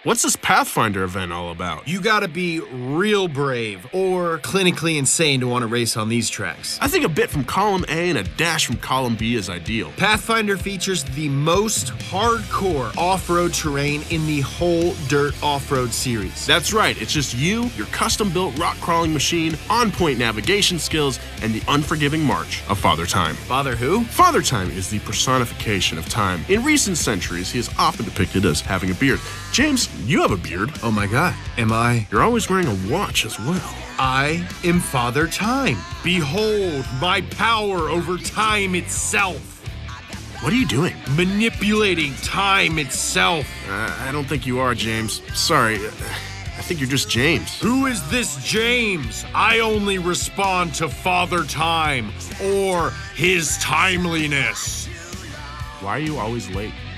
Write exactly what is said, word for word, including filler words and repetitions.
What's this Pathfinder event all about? You gotta be real brave or clinically insane to want to race on these tracks. I think a bit from column A and a dash from column B is ideal. Pathfinder features the most hardcore off-road terrain in the whole Dirt Off-Road series. That's right, it's just you, your custom-built rock-crawling machine, on-point navigation skills, and the unforgiving march of Father Time. Father who? Father Time is the personification of time. In recent centuries, he is often depicted as having a beard. James, you have a beard. Oh my god, am I? You're always wearing a watch as well. I am Father Time. Behold my power over time itself. What are you doing? Manipulating time itself. Uh, I don't think you are, James. Sorry. I think you're just James. Who is this James? I only respond to Father Time or his timeliness. Why are you always late?